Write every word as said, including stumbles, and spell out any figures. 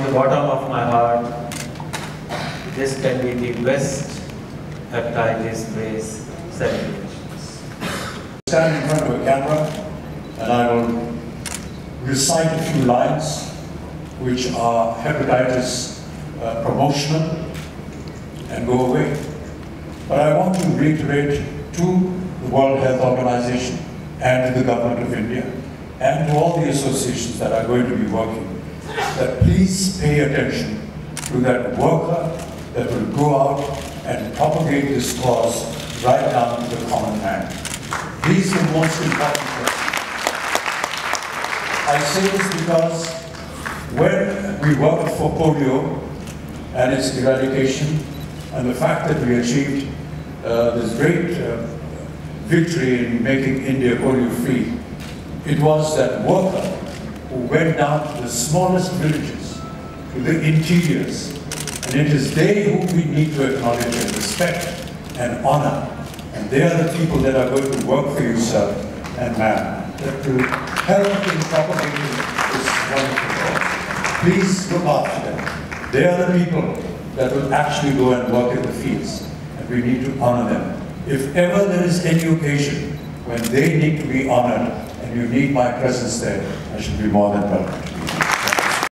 the bottom of my heart, this can be the best hepatitis race celebrations. Stand in front of a camera and I will recite a few lines which are hepatitis uh, promotional and go away. But I want to reiterate to the World Health Organization and to the Government of India and to all the associations that are going to be working that please pay attention to that worker that will go out and propagate this cause right down to the common man. He's the most important person. I say this because when we worked for polio and its eradication and the fact that we achieved uh, this great uh, victory in making India polio-free, it was that worker who went down to the smallest villages, to the interiors, and it is they who we need to acknowledge and respect and honor. And they are the people that are going to work for you, sir and ma'am, that will help in propagating this wonderful cause. Please look after them. They are the people that will actually go and work in the fields, and we need to honor them. If ever there is any occasion when they need to be honored and you need my presence there, I should be more than welcome.